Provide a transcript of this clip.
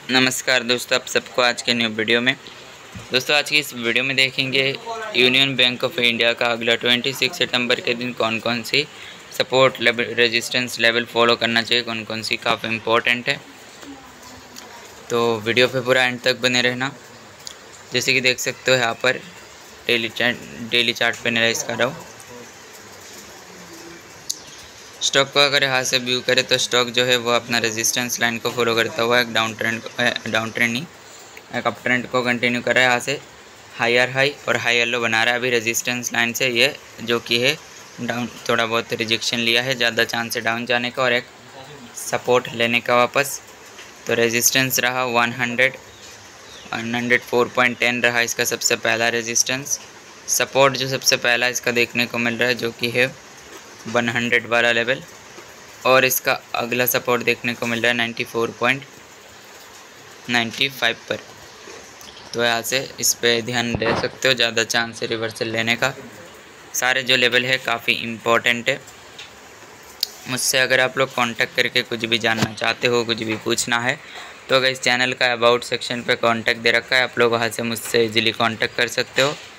नमस्कार दोस्तों, आप सबको आज के न्यू वीडियो में। दोस्तों आज की इस वीडियो में देखेंगे यूनियन बैंक ऑफ इंडिया का अगला 26 सितंबर के दिन कौन कौन सी support level resistance level follow करना चाहिए, कौन कौन सी काफ़ी इम्पोर्टेंट है। तो वीडियो पे पूरा एंड तक बने रहना। जैसे कि देख सकते हो यहाँ पर डेली चार्ट पे एनालाइज कर रहा हूँ। स्टॉक को अगर यहाँ से व्यू करें तो स्टॉक जो है वो अपना रेजिस्टेंस लाइन को फॉलो करता हुआ एक डाउन ट्रेंड नहीं एक अप ट्रेंड को कंटिन्यू कर रहा है। यहाँ से हायर हाई और हायर लो बना रहा है। अभी रेजिस्टेंस लाइन से ये जो कि है डाउन, थोड़ा बहुत रिजेक्शन लिया है, ज़्यादा चांस है डाउन जाने का और एक सपोर्ट लेने का वापस। तो रेजिस्टेंस रहा 104.10 रहा इसका सबसे पहला रेजिस्टेंस। सपोर्ट जो सबसे पहला इसका देखने को मिल रहा है जो कि है 100 वाला लेवल, और इसका अगला सपोर्ट देखने को मिल रहा है 94.95 पर। तो यहाँ से इस पे ध्यान दे सकते हो, ज़्यादा चांस है रिवर्सल लेने का। सारे जो लेवल है काफ़ी इम्पोर्टेंट है। मुझसे अगर आप लोग कांटेक्ट करके कुछ भी जानना चाहते हो, कुछ भी पूछना है, तो अगर इस चैनल का अबाउट सेक्शन पे कांटेक्ट दे रखा है, आप लोग वहाँ से मुझसे इजीली कांटेक्ट कर सकते हो।